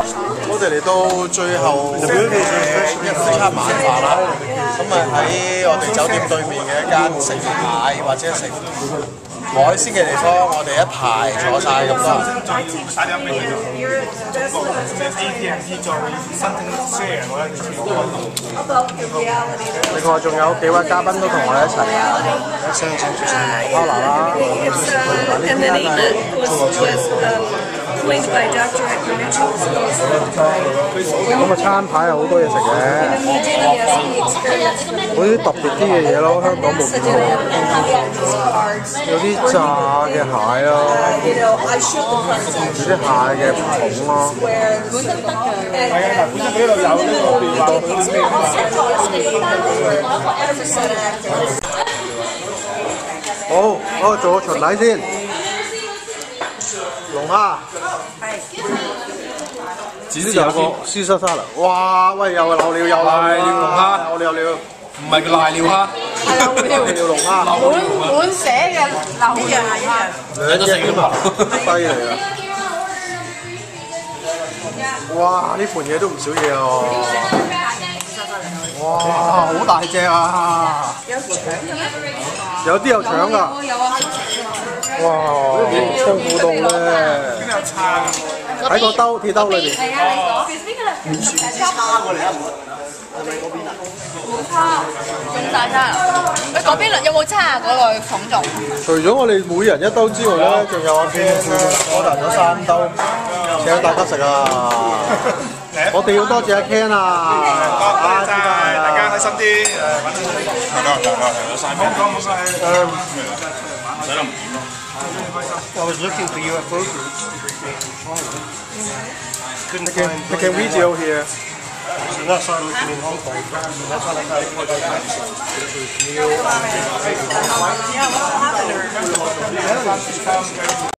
我哋嚟到最後嘅一餐晚飯啦，咁啊喺我哋酒店對面嘅一間食蟹或者食海鮮嘅地方，我哋一排坐晒咁多人。另外仲有幾位嘉賓都同我哋一齊嘅，相請主持人包拿啦。咁啊，餐牌有好多嘢食嘅，嗰啲特別啲嘅嘢咯，香港冇見過。有啲炸嘅蟹咯，有啲蟹嘅筒咯。係啊，嗱，本身呢度有呢個好，我做個巡禮先。龍蝦， 只有個絲沙沙啦！哇，喂，又漏料又瀨尿龍蝦，漏料， 唔係叫瀨尿蝦， 瀨尿龍蝦， 滿寫嘅漏料龍蝦， 兩隻添啊，犀利啊！哇，呢盤嘢都唔少嘢啊！哇，好大隻啊！有啲有腸㗎。哇！豐富到咧，喺個鐵兜裏邊。係啊，你講。唔算叉過嚟啊！係咪嗰邊啊？ 冇叉，咁大叉。你嗰邊有冇叉啊？嗰個重重。 除咗我哋每人一兜之外咧，仲有阿 Ken 我拿咗3兜，請大家食啊！我哋要多謝阿 Ken 啊！ 多謝晒，大家開心啲。 I was looking for you at Focus. Couldn't find. Taking video here. So that's why I'm looking in Hong Kong. That's when I found it.